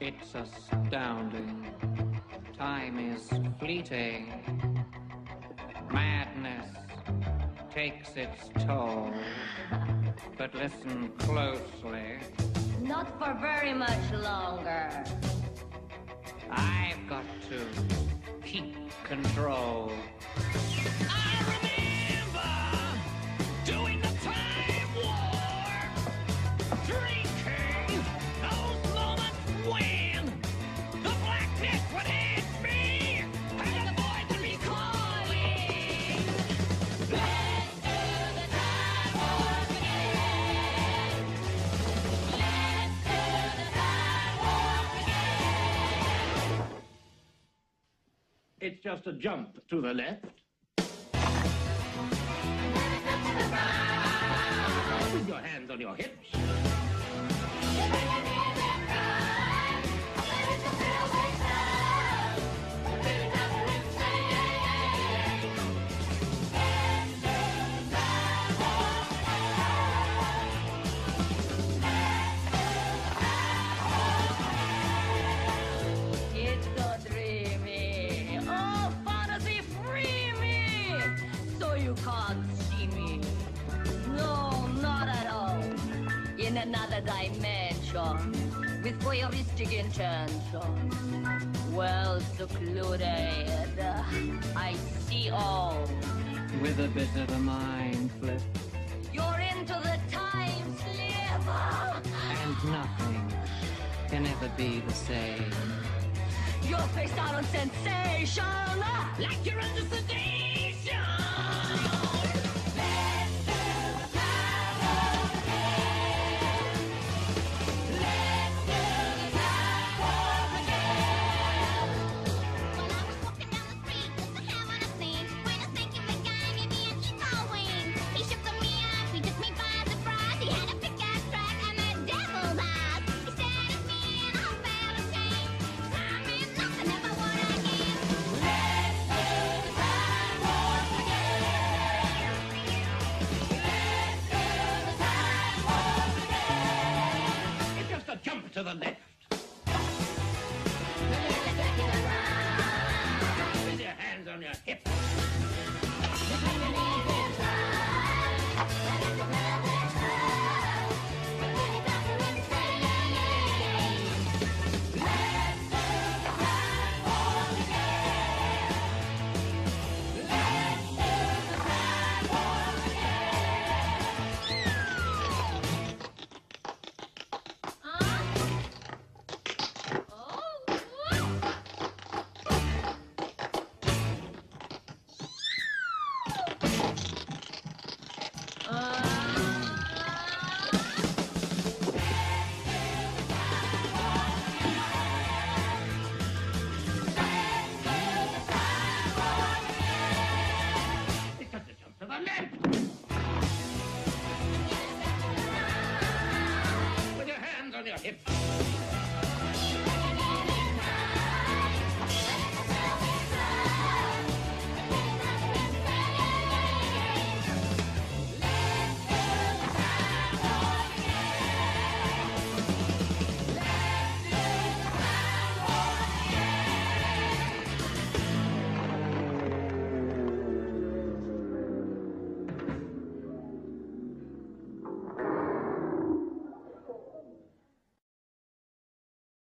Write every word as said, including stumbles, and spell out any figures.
It's astounding. Time is fleeting. Madness takes its toll. But listen closely. Not for very much longer. I've got to keep control. I remember doing the time war, drinking those moments when the blackness would hit me and the voice would be calling. Let's do the time war again. Let's do the time war again. It's just a jump to the left. With your hands on your hips. It's so dreamy. Oh, fantasy free me. So you can't see me. No, not at all. In another dimension. With voyeuristic intention. Well secluded. I see all. With a bit of a mind flip. You're into the time slip. And nothing can ever be the same. You're faced out on sensation. Like you're under sedation. It's just a jump to the left. With your hands on your hips. It's just a jump to the left. With your hands on your hips.